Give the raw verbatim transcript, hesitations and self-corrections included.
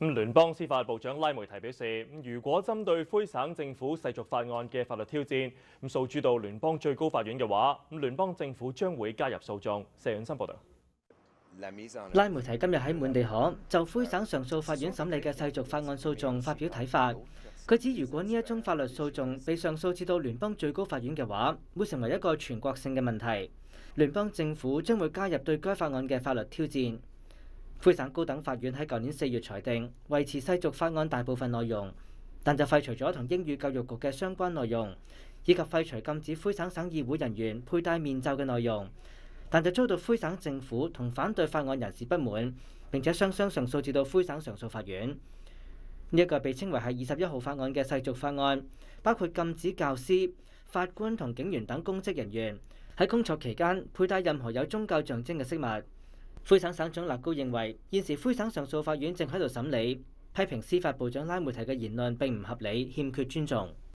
咁聯邦司法部長拉梅提表示，如果針對魁省政府世俗法案嘅法律挑戰，咁訴諸到聯邦最高法院嘅話，咁聯邦政府將會加入訴訟。謝永森報導。 拉梅提今日喺滿地可就魁省上訴法院審理嘅世俗法案訴訟發表睇法。佢指，如果呢一宗法律訴訟被上訴至到聯邦最高法院嘅話，會成為一個全國性嘅問題。聯邦政府將會加入對該法案嘅法律挑戰。魁省高等法院喺舊年四月裁定維持世俗法案大部分內容，但就廢除咗同英語教育局嘅相關內容，以及廢除禁止魁省省議會人員佩戴面罩嘅內容。但就遭到魁省政府同反對法案人士不滿，並且雙雙上訴至到魁省上訴法院。呢一個被稱為係二十一號法案嘅世俗法案，包括禁止教師、法官同警員等公職人員喺工作期間佩戴任何有宗教象徵嘅飾物。魁省省長勒高認為，現時魁省上訴法院正喺度審理，批評司法部長拉梅提嘅言論並唔合理，欠缺尊重。